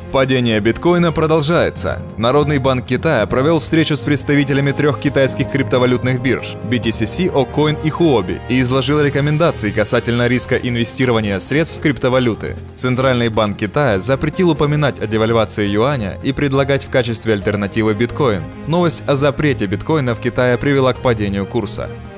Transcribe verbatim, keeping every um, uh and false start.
Падение биткоина продолжается. Народный банк Китая провел встречу с представителями трех китайских криптовалютных бирж – би ти си си, Оккоин и Хуоби и изложил рекомендации касательно риска инвестирования средств в криптовалюты. Центральный банк Китая запретил упоминать о девальвации юаня и предлагать в качестве альтернативы биткоин. Новость о запрете биткоина в Китае привела к падению курса.